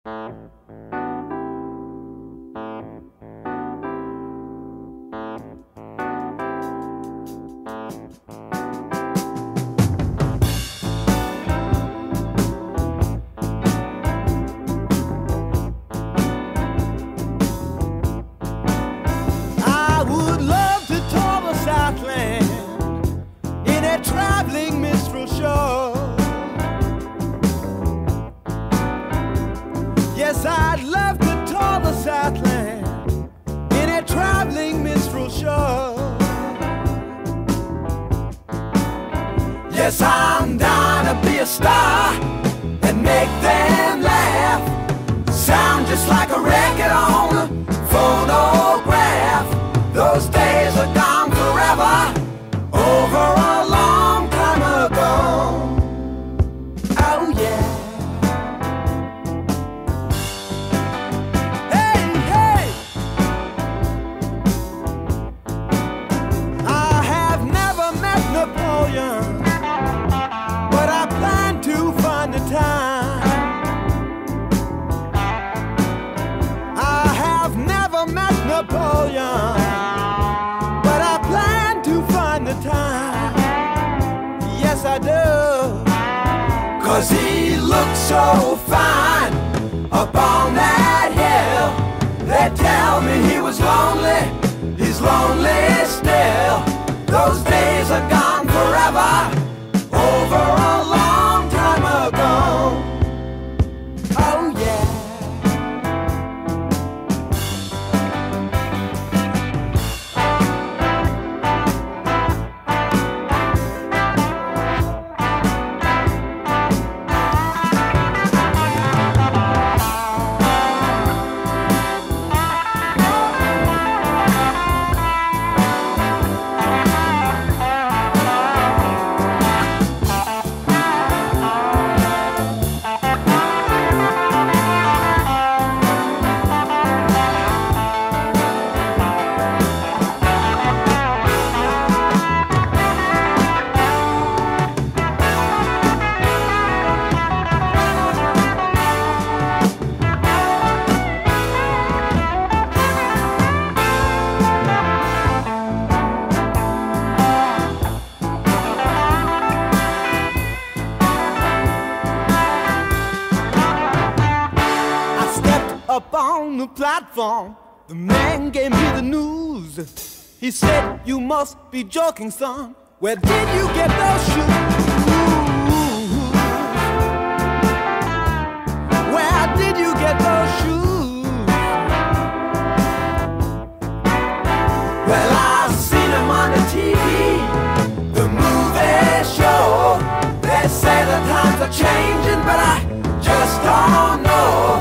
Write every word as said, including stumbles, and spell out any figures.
Traveling minstrel show. Yes, I'd love to tour the Southland in a traveling minstrel show. Yes, I'm down to be a star and make them laugh. Sound just like a record on a phonograph. Those days are gone forever. Over a long time ago. Oh yeah. Hey, hey. I have never met Napoleon, but I plan to find the time. I have never met Napoleon, but I plan to find the time. Yes, I do. 'Cause he looked so fine up on that hill. They tell me he was lonely. He's lonely still. Those days are gone forever. Over a long time ago. Oh yeah. Up on the platform, the man gave me the news. He said, "You must be joking, son. Where did you get those shoes? Where did you get those shoes?" Well, I've seen them on the T V, the movie show. They say the times are changing, but I just don't know.